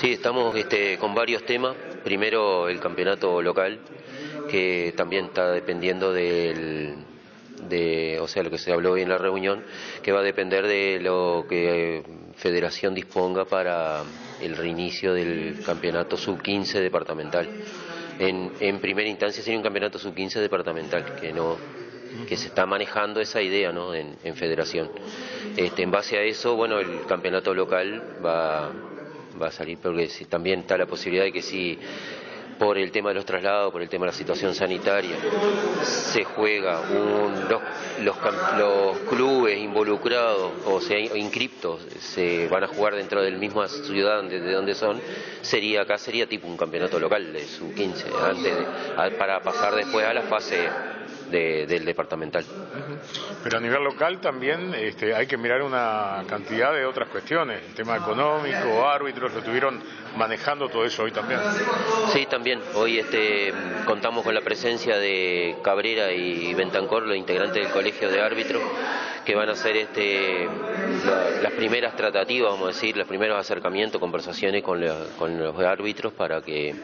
Sí, estamos con varios temas. Primero, el campeonato local, que también está dependiendo o sea, lo que se habló hoy en la reunión, que va a depender de lo que Federación disponga para el reinicio del campeonato sub-15 departamental. En primera instancia sería un campeonato sub-15 departamental, que se está manejando esa idea, ¿no?, en Federación. En base a eso, bueno, el campeonato local va a salir, porque también está la posibilidad de que si por el tema de los traslados, por el tema de la situación sanitaria, se juega los clubes involucrados, o sea, inscriptos, se van a jugar dentro del misma ciudad de donde son, acá sería tipo un campeonato local de sub-15, para pasar después a la fase del departamental. Pero a nivel local también hay que mirar una cantidad de otras cuestiones, el tema económico, árbitros, lo estuvieron manejando todo eso hoy también. Sí, también. Hoy contamos con la presencia de Cabrera y Bentancor, los integrantes del colegio de árbitros, que van a hacer las primeras tratativas, vamos a decir, los primeros acercamientos, conversaciones con los árbitros para que,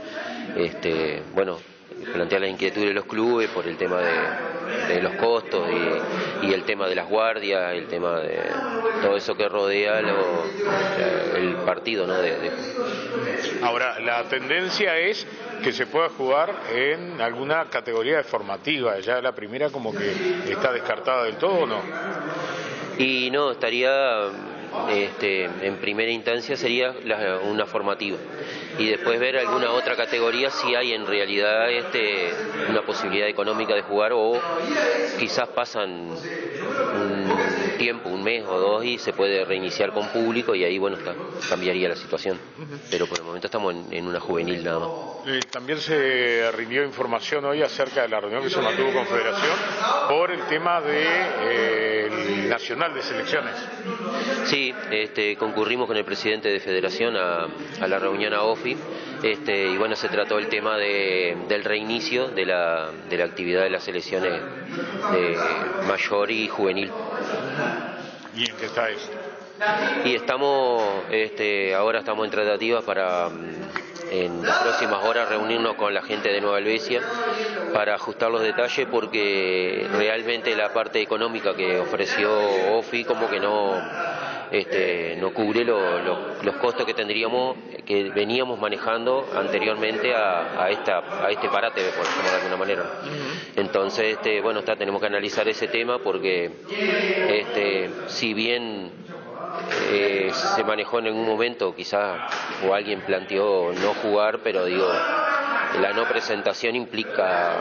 plantear las inquietudes de los clubes por el tema de los costos y el tema de las guardias, el tema de todo eso que rodea el partido, ¿no? Ahora, la tendencia es que se pueda jugar en alguna categoría formativa. Ya la primera como que está descartada del todo, ¿o no? Y no, estaría en primera instancia sería una formativa, y después ver alguna otra categoría si hay en realidad una posibilidad económica de jugar, o quizás pasan un tiempo, un mes o dos, y se puede reiniciar con público, y ahí cambiaría la situación. Pero por el momento estamos en una juvenil nada más. También se rindió información hoy acerca de la reunión que se mantuvo con Federación por el tema del Nacional de Selecciones. Sí, concurrimos con el presidente de Federación a la reunión a OFI, y bueno, se trató el tema del reinicio de la actividad de las selecciones de mayor y juvenil. ¿Y en qué está eso? Y ahora estamos en tratativas para en las próximas horas reunirnos con la gente de Nueva Helvecia para ajustar los detalles, porque realmente la parte económica que ofreció OFI como que no cubre los costos que veníamos manejando anteriormente a este parate, por decirlo de alguna manera. Entonces, tenemos que analizar ese tema, porque si bien se manejó en algún momento, quizás, o alguien planteó no jugar, pero la no presentación implica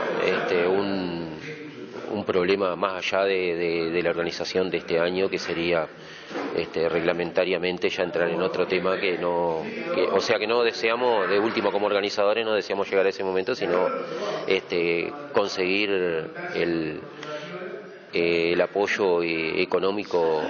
un problema más allá de la organización de este año, que sería reglamentariamente ya entrar en otro tema no deseamos, de último, como organizadores no deseamos llegar a ese momento, sino conseguir el apoyo económico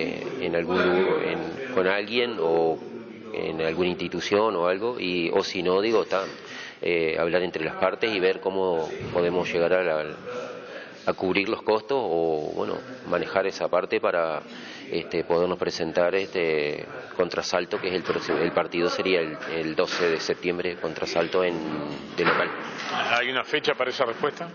con alguien, o en alguna institución o algo, o si no, hablar entre las partes y ver cómo podemos llegar a cubrir los costos, o manejar esa parte para podernos presentar contra Salto, que es el partido sería el 12 de septiembre contra Salto de local. ¿Hay una fecha para esa respuesta?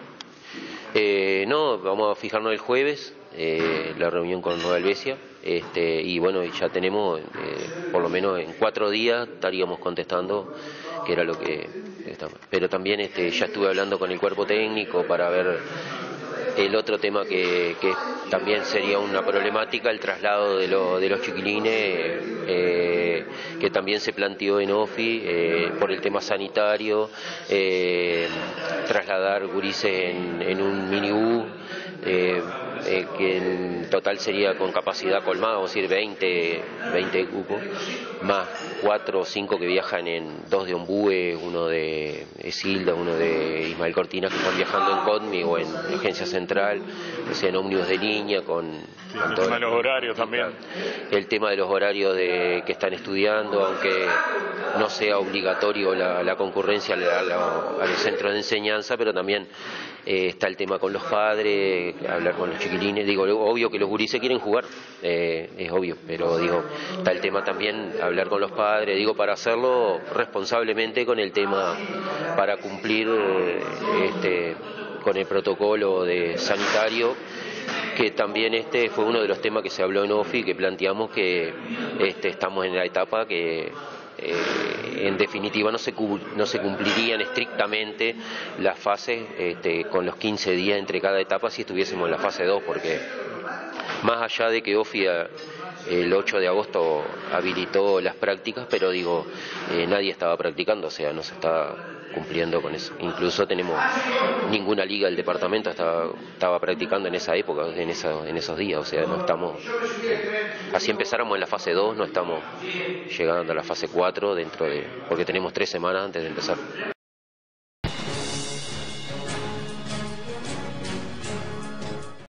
No, vamos a fijarnos el jueves, la reunión con Nueva Helvecia, y ya tenemos, por lo menos en 4 días estaríamos contestando, que era lo que estamos. Pero también ya estuve hablando con el cuerpo técnico para ver el otro tema que también sería una problemática, el traslado de los chiquilines, que también se planteó en OFI por el tema sanitario, trasladar gurises en un minibús, que en total sería con capacidad colmada, vamos a decir 20 cupos, más 4 o 5 que viajan en 2 de Ombúe, uno de Esilda, uno de Ismael Cortina, que están viajando en CODMI o en Agencia Central, o sea, en ómnibus de línea, el tema de los horarios también. El tema de los horarios que están estudiando, aunque no sea obligatorio la concurrencia a los centros de enseñanza, pero también está el tema con los padres, hablar con los chiquilines. Digo, obvio que los gurises quieren jugar, es obvio, pero digo, está el tema también, hablar con los padres, digo, para hacerlo responsablemente con el tema, para cumplir con el protocolo sanitario, que también fue uno de los temas que se habló en OFI, que planteamos que estamos en la etapa que en definitiva no se cumplirían estrictamente las fases con los 15 días entre cada etapa si estuviésemos en la fase 2, porque más allá de que OFI el 8 de agosto habilitó las prácticas, pero digo, nadie estaba practicando, o sea, no se está cumpliendo con eso. Incluso ninguna liga del departamento estaba practicando en esa época, en esos días, o sea, no estamos, así empezáramos en la fase 2, no estamos llegando a la fase 4 porque tenemos 3 semanas antes de empezar.